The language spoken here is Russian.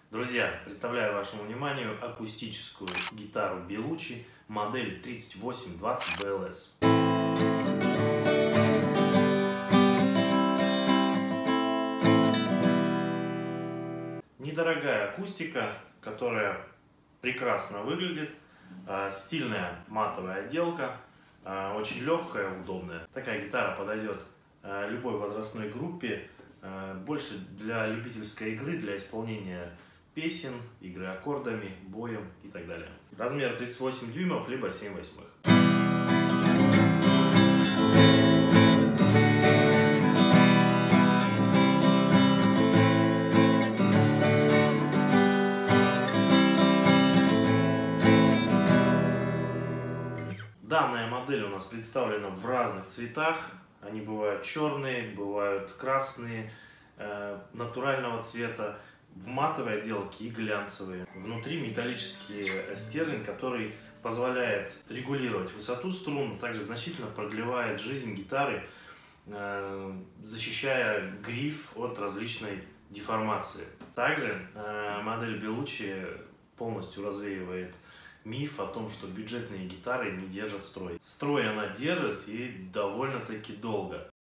Друзья, представляю вашему вниманию акустическую гитару Белуччи, модель 3820 BLS. Недорогая акустика, которая прекрасно выглядит, стильная матовая отделка, очень легкая, удобная. Такая гитара подойдет любой возрастной группе, больше для любительской игры, для исполнения песен, игры аккордами, боем и так далее. Размер 38 дюймов, либо 7/8. Данная модель у нас представлена в разных цветах. Они бывают черные, бывают красные, натурального цвета, в матовой отделке и глянцевые. Внутри металлический стержень, который позволяет регулировать высоту струн, также значительно продлевает жизнь гитары, защищая гриф от различной деформации. Также модель Белуччи полностью развеивает миф о том, что бюджетные гитары не держат строй. Строй она держит и довольно-таки долго.